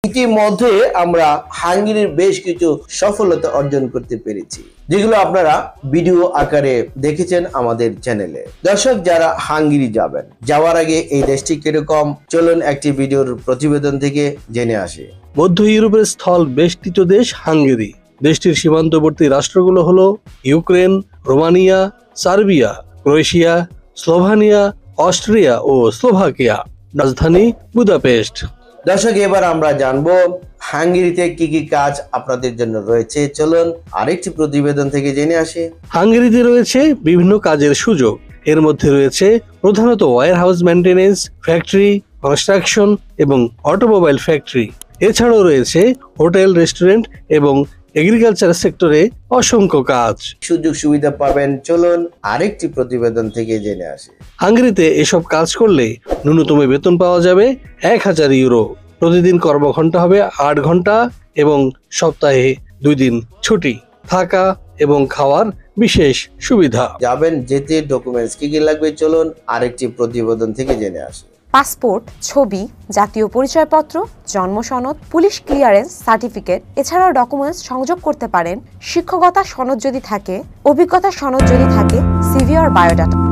ইতিমধ্যে আমরা হাঙ্গেরির বেশ কিছু সফলতা অর্জন করতে পেরেছি, যেগুলো আপনারা ভিডিও আকারে দেখেছেন আমাদের চ্যানেলে। দর্শক, যারা হাঙ্গেরি যাবেন, যাওয়ার আগে এই দেশটি কিরকম, চলুন একটি ভিডিওর প্রতিবেদন থেকে জেনে আসি। মধ্য ইউরোপের স্থল বেষ্টিত দেশ হাঙ্গেরি। দেশটির সীমান্তবর্তী রাষ্ট্রগুলো হলো Ukraine, Romania, Serbia, Croatia, Slovenia, Austria ও স্লোভাকিয়া। রাজধানী বুদাপেস্ট। দর্শক, এবার আমরা জানবো হাঙ্গেরিতে কি কি কাজ আপনাদের জন্য রয়েছে। চলুন আরেকটি প্রতিবেদন থেকে জেনে আসি। হাঙ্গেরিতে রয়েছে বিভিন্ন কাজের সুযোগ। এর মধ্যে রয়েছে প্রধানত warehouse maintenance, factory, construction এবং অটোমোবাইল ফ্যাক্টরি। এছাড়াও রয়েছে হোটেল, রেস্টুরেন্ট এবং এগ্রিকালচার সেক্টরে অসংখ্য কাজ। সুযোগ সুবিধা পাবেন, চলুন আরেকটি প্রতিবেদন থেকে জেনে আসি। হাঙ্গেরিতে এসব কাজ করলে ন্যূনতম বেতন পাওয়া যাবে 1000 ইউরো। প্রতিদিন কর্মঘণ্টা হবে 8 ঘন্টা এবং সপ্তাহে 2 দিন ছুটি। থাকা এবং খাওয়ার বিশেষ সুবিধা। যাবেন, যেতে ডকুমেন্টস কি কি লাগবে, চলুন আরেকটি প্রতিবেদন থেকে জেনে আসি। পাসপোর্ট, ছবি, জাতীয় পরিচয়পত্র, জন্ম সনদ, পুলিশ ক্লিয়ারেন্স সার্টিফিকেট, এছাড়াও ডকুমেন্টস সংযোগ করতে পারেন শিক্ষকতা সনদ যদি থাকে, অভিজ্ঞতা সনদ যদি থাকে, সিভি আর বায়োডাটা।